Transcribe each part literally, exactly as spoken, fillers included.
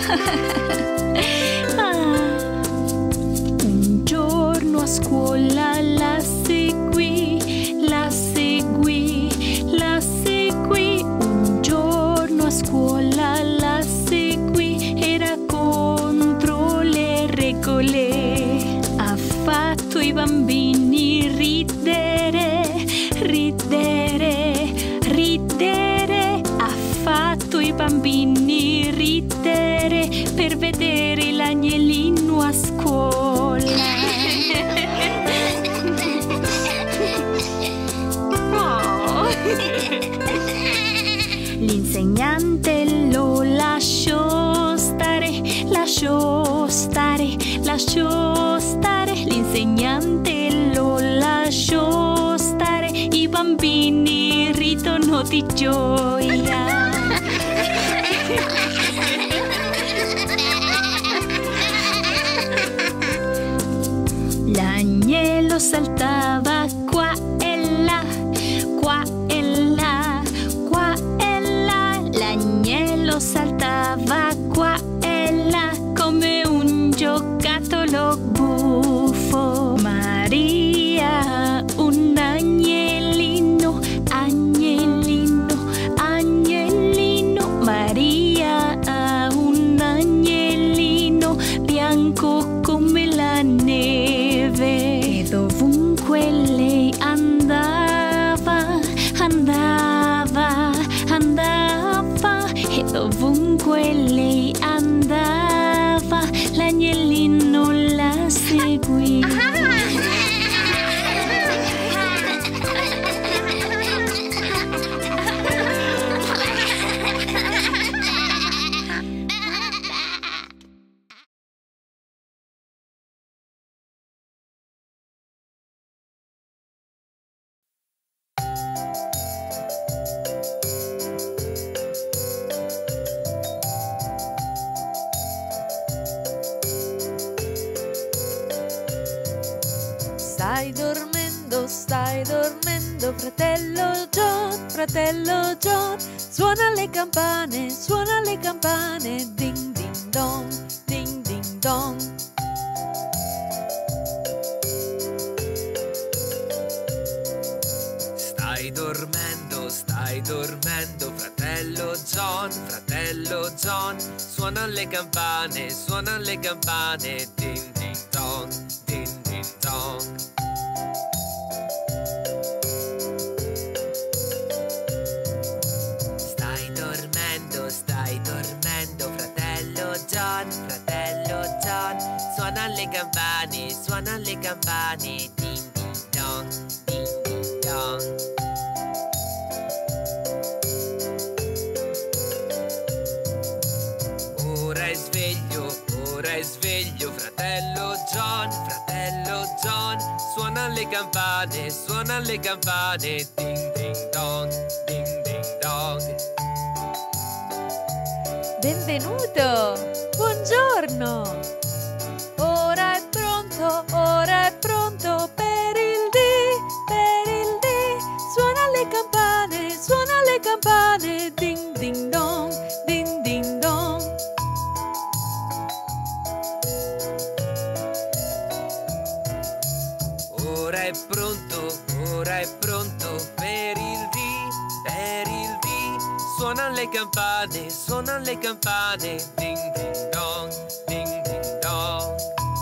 Un giorno a scuola la seguì, la seguì, la seguì. Un giorno a scuola la seguì, era contro le regole. Ha fatto i bambini ridere, ridere, ridere. Ha fatto i bambini ridere per vedere l'agnellino a scuola. Oh. L'insegnante lo lasciò stare, lasciò stare, lasciò stare. L'insegnante lo lasciò stare. I bambini ridono di gioia. L'agnello saltava qua e là, qua e là, qua e là. L'agnello saltava qua e là come un giocattolo buffo. Maria, un agnellino, agnellino, agnellino. Maria ha un agnellino bianco come la neve. E dovunque lei andava, andava, andava. E dovunque lei andava, l'agnellino la seguì. Stai dormendo, stai dormendo, fratello John, fratello John. Suona le campane, suona le campane, ding ding dong, ding ding dong. Stai dormendo, stai dormendo, fratello John, fratello John. Suona le campane, suona le campane, ding ding dong, ding ding dong. Stai dormendo, stai dormendo, fratello John, fratello John. Suona le campane, suona le campane, ding ding dong, ding ding dong. Ora è sveglio, ora è sveglio, fratello John, fratello John. Suona le campane, suona le campane, ding ding dong, ding ding dong. Benvenuto, buongiorno. Ora è pronto, ora è pronto per il dì, per il dì. Suona le campane, suona le campane, ding ding dong, ding ding dong. Ora è pronto, ora è pronto per il dì, per il dì. Suona le campane, suona le campane, ding ding dong, ding ding dong.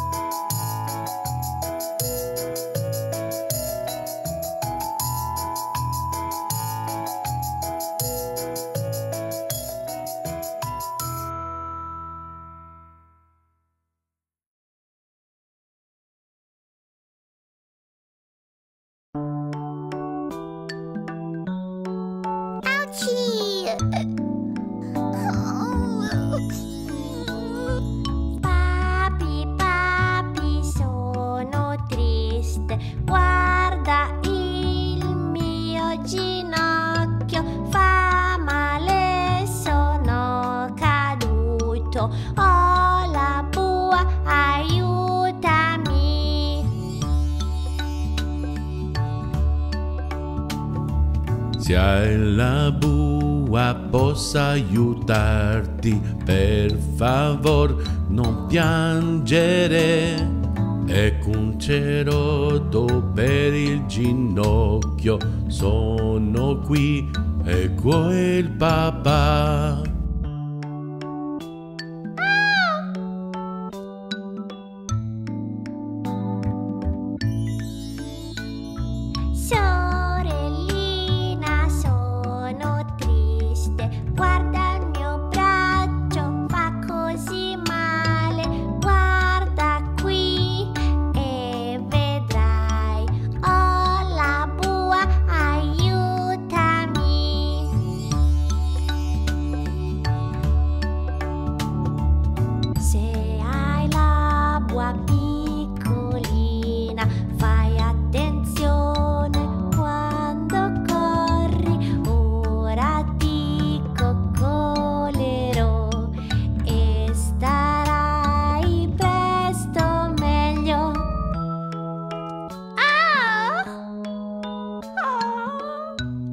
Papi, papi, sono triste. Guarda il mio ginocchio, fa male, sono caduto. Ho la bua, aiutami. Se hai la bua bua possa aiutarti, per favor non piangere. Ecco un ceroto per il ginocchio, sono qui, ecco il papà. Sorellina, sono triste, guarda il mio braccio, fa così male. Guarda qui e vedrai, ho la bua, aiutami. Se hai la bua piccolina, fai attenzione quando corri. Ora ti coccolerò e starai presto meglio. Ah! Ah!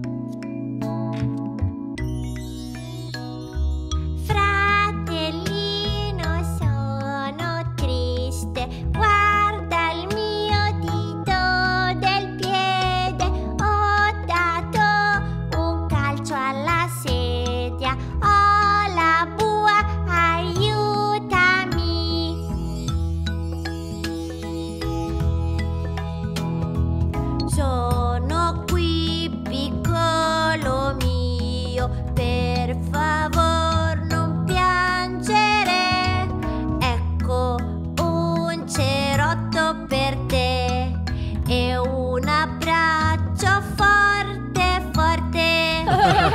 Fratellino, sono triste, guarda il mio dito del piede. Ho dato un calcio alla sedia, ho la bua, aiutami. Sono qui, piccolo mio, per favor non piangere. Ecco un cerotto per te e un abbraccio forte forte.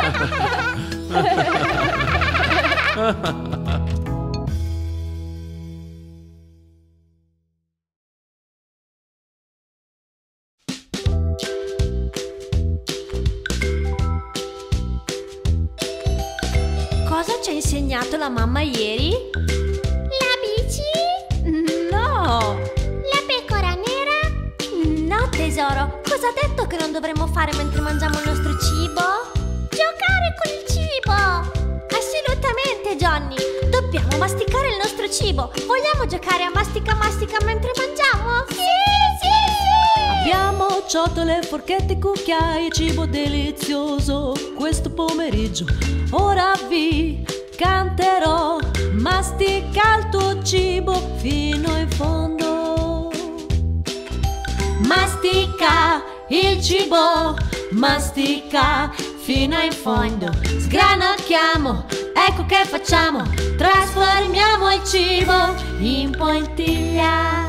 Cosa ci ha insegnato la mamma ieri? La bici? No. La pecora nera? No, tesoro. Cosa ha detto che non dovremmo fare mentre mangiamo il nostro cibo? Giocare con il cibo! Assolutamente, Johnny. Dobbiamo masticare il nostro cibo. Vogliamo giocare a mastica mastica mentre mangiamo? Sì, sì, sì! Abbiamo ciotole, forchette, cucchiai, cibo delizioso questo pomeriggio. Ora vi canterò, mastica il tuo cibo fino in fondo. Mastica il cibo, mastica fino in fondo. Sgranocchiamo, ecco che facciamo, trasformiamo il cibo in poltiglia.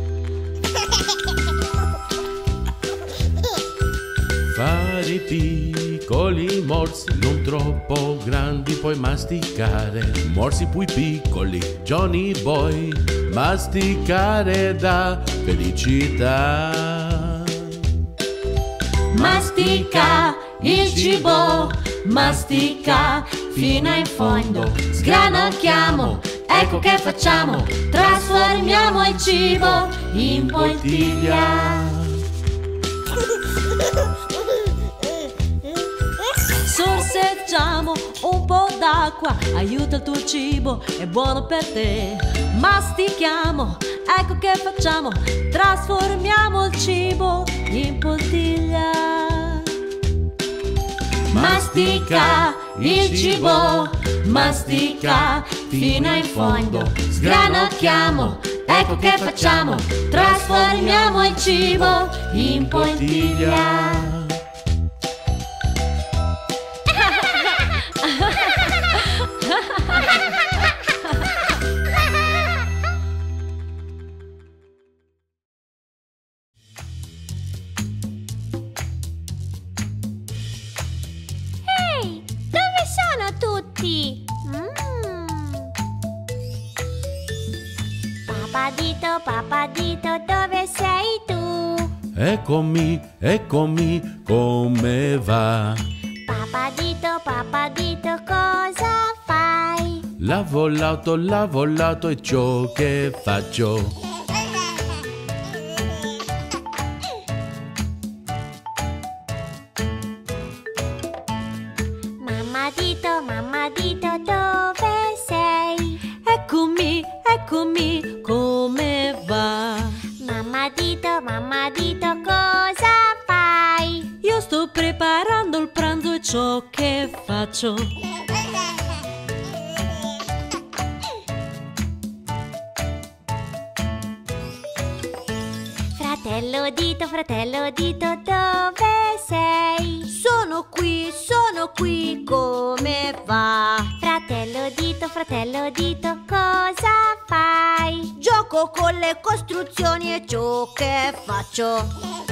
Fare piccoli morsi, non troppo grandi, puoi masticare. Morsi poi piccoli, Johnny Boy, masticare da felicità. Mastica il cibo, mastica fino in fondo. Sgranocchiamo, ecco che facciamo, trasformiamo il cibo in poltiglia. Sorseggiamo un po' d'acqua, aiuta il tuo cibo, è buono per te. Mastichiamo, ecco che facciamo, trasformiamo il cibo in poltiglia. Mastica il cibo, mastica fino in fondo. Sgranocchiamo, ecco che facciamo, trasformiamo il cibo in poltiglia. Ehi, dove sono tutti? Mm. Papadito, papadito, dove sei tu? Eccomi, eccomi, come va? Papadito, papadito, cosa fai? Lavo l'auto, lavo l'auto, è ciò che faccio. Mamma di dito, mamma dito, dove sei? Eccomi, eccomi, come va? Mamma dito, mamma dito, cosa fai? Io sto preparando il pranzo e ciò che faccio. Fratello dito, fratello dito, dove sei? Sono qui, sono qui, come va? Fratello dito, fratello dito, cosa fai? Gioco con le costruzioni e ciò che faccio.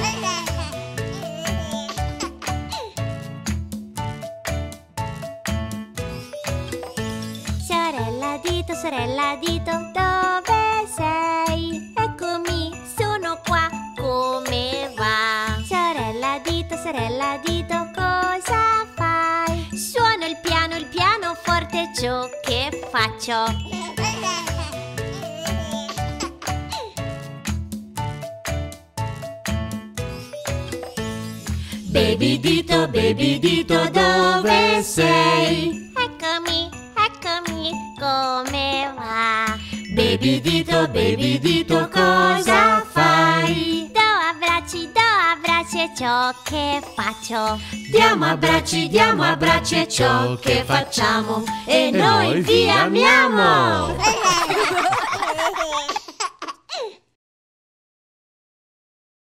Sorella dito, sorella dito, dove sei? Eccomi, sono qua, come va? Sorella dito, sorella dito, cosa fai? Suono il piano, il pianoforte, ciò che faccio. Baby dito, baby dito, dove sei? Eccomi, eccomi, come va? Baby dito, baby dito, cosa fai? Do abbracci, do abbracci è ciò che faccio. Diamo abbracci, diamo abbracci è ciò che facciamo. E noi vi amiamo!